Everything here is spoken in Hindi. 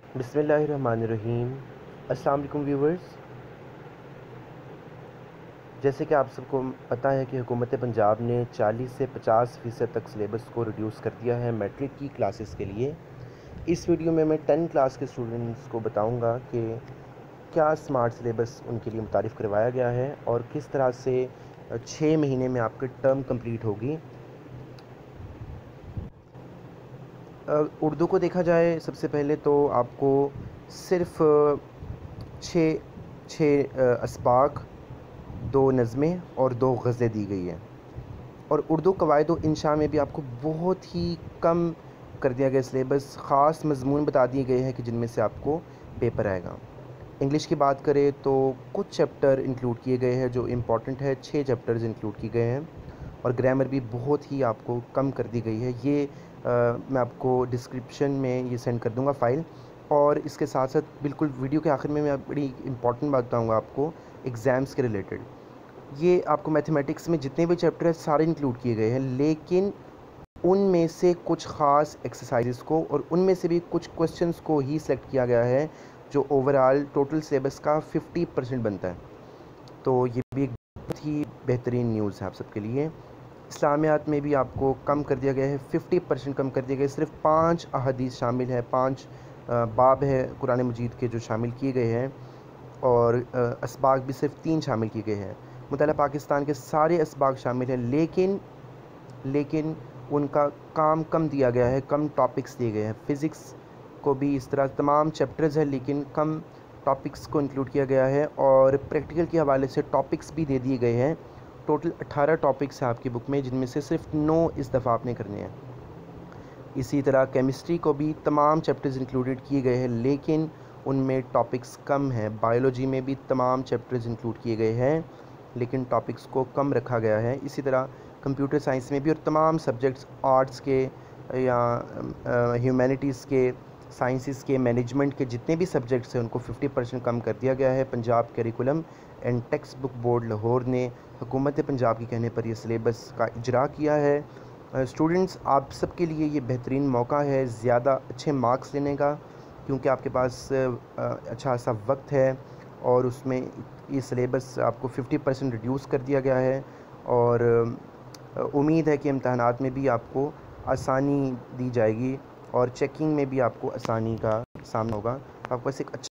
बिस्मिल्लाहिर्रहमानिर्रहीम। अस्सलाम वालेकुम व्यूवर्स। जैसे कि आप सबको पता है कि हुकूमत पंजाब ने 40 से 50% तक सिलेबस को रिड्यूस कर दिया है मैट्रिक की क्लासेस के लिए। इस वीडियो में मैं 10 क्लास के स्टूडेंट्स को बताऊंगा कि क्या स्मार्ट सिलेबस उनके लिए मुतारिफ़ करवाया गया है और किस तरह से 6 महीने में आपकी टर्म कंप्लीट होगी। उर्दू को देखा जाए सबसे पहले तो आपको सिर्फ छः छः अस्बाक, 2 नज़में और 2 ग़ज़लें दी गई हैं। और उर्दू कवायद व इंशा में भी आपको बहुत ही कम कर दिया गया सिलेबस, ख़ास मज़मून बता दिए गए हैं कि जिनमें से आपको पेपर आएगा। इंग्लिश की बात करें तो कुछ चैप्टर इंक्लूड किए गए हैं जो इम्पॉर्टेंट है, 6 चैप्टर्स इंक्लूड किए गए हैं। और ग्रामर भी बहुत ही आपको कम कर दी गई है। ये मैं आपको डिस्क्रिप्शन में ये सेंड कर दूँगा फ़ाइल। और इसके साथ साथ बिल्कुल वीडियो के आखिर में मैं बड़ी इंपॉर्टेंट बात बताऊँगा आपको एग्ज़ाम्स के रिलेटेड। ये आपको मैथमेटिक्स में जितने भी चैप्टर हैं सारे इंक्लूड किए गए हैं, लेकिन उनमें से कुछ ख़ास एक्सरसाइजेस को और उनमें से भी कुछ क्वेश्चंस को ही सेलेक्ट किया गया है जो ओवरऑल टोटल सिलेबस का 50% बनता है। तो ये भी एक बहुत ही बेहतरीन न्यूज़ है आप सबके लिए। इस्लामियात में भी आपको कम कर दिया गया है, 50% कम कर दिया गया है। सिर्फ 5 अहादीस शामिल है, 5 बाब है कुरान मजीद के जो शामिल किए गए हैं। और असबाग भी सिर्फ 3 शामिल किए गए हैं। मुताला पाकिस्तान के सारे असबाग शामिल हैं, लेकिन उनका काम कम दिया गया है, कम टॉपिक्स दिए गए हैं। फ़िज़िक्स को भी इस तरह तमाम चैप्टर्स हैं, लेकिन कम टॉपिक्स को इंक्लूड किया गया है। और प्रैक्टिकल के हवाले से टॉपिक्स भी दे दिए गए हैं। टोटल 18 टॉपिक्स हैं आपकी बुक में, जिनमें से सिर्फ 9 इस दफ़ा आपने करने हैं। इसी तरह केमिस्ट्री को भी तमाम चैप्टर्स इंक्लूडेड किए गए हैं, लेकिन उनमें टॉपिक्स कम हैं। बायोलॉजी में भी तमाम चैप्टर्स इंक्लूड किए गए हैं, लेकिन टॉपिक्स को कम रखा गया है। इसी तरह कंप्यूटर साइंस में भी और तमाम सब्जेक्ट्स आर्ट्स के या ह्यूमैनिटीज़ के, साइंसेस के, मैनेजमेंट के जितने भी सब्जेक्ट्स हैं उनको 50% कम कर दिया गया है। Punjab curriculum and textbook board Lahore ने हुकूमत पंजाब के कहने पर यह सिलेबस का इजरा किया है। स्टूडेंट्स, आप सबके लिए ये बेहतरीन मौका है ज़्यादा अच्छे मार्क्स लेने का, क्योंकि आपके पास अच्छा सा वक्त है और उसमें ये सिलेबस आपको 50% रिड्यूस कर दिया गया है। और उम्मीद है कि इम्तहानात में भी आपको आसानी दी जाएगी और चेकिंग में भी आपको आसानी का सामना होगा। आपके पास एक अच्छा